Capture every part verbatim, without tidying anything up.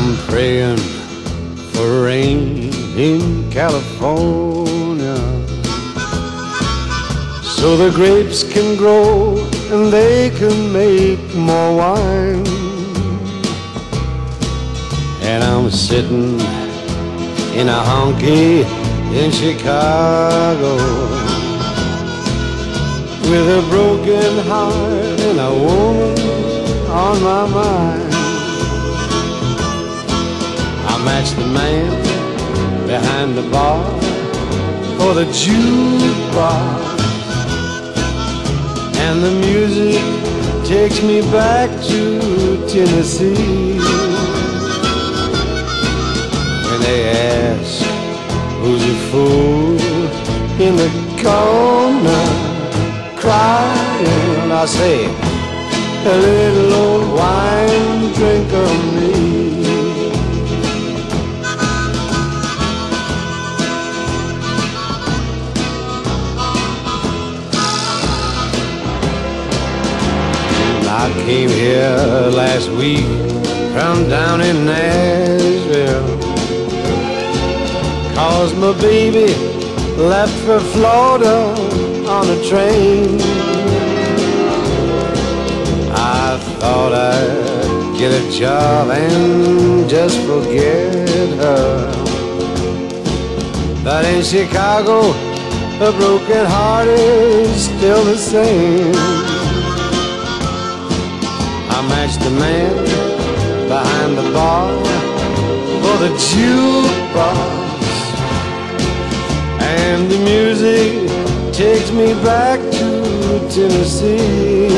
I'm praying for rain in California, so the grapes can grow and they can make more wine. And I'm sitting in a honky in Chicago with a broken heart and a woman on my mind. I match the man behind the bar for the jukebox, and the music takes me back to Tennessee. When they ask who's the fool in the corner crying, I say, a little old wine drinker me. I came here last week from down in Nashville, 'cause my baby left for Florida on a train. I thought I'd get a job and just forget her, but in Chicago a broken heart is still the same. I matched the man behind the bar for the jukebox, and the music takes me back to Tennessee.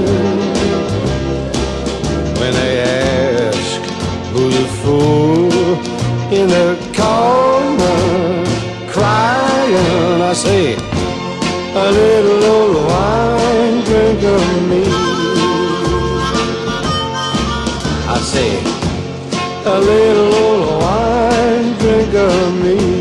When they ask who's the fool in the corner crying, I say, a little old wine drinker me. I say, a little old wine drinker me.